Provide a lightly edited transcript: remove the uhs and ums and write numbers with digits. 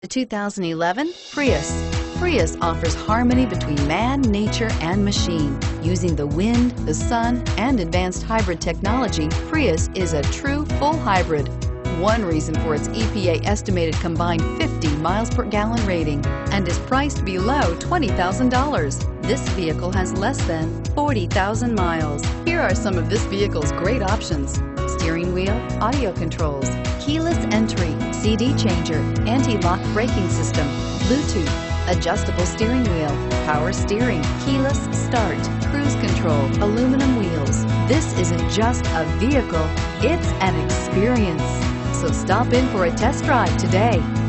The 2011 Prius. Prius offers harmony between man, nature, and machine. Using the wind, the sun, and advanced hybrid technology, Prius is a true full hybrid. One reason for its EPA estimated combined 50 miles per gallon rating and is priced below $20,000. This vehicle has less than 40,000 miles. Here are some of this vehicle's great options: steering wheel audio controls, keyless entry, CD changer, anti-lock braking system, Bluetooth, adjustable steering wheel, power steering, keyless start, cruise control, aluminum wheels. This isn't just a vehicle, it's an experience. So stop in for a test drive today.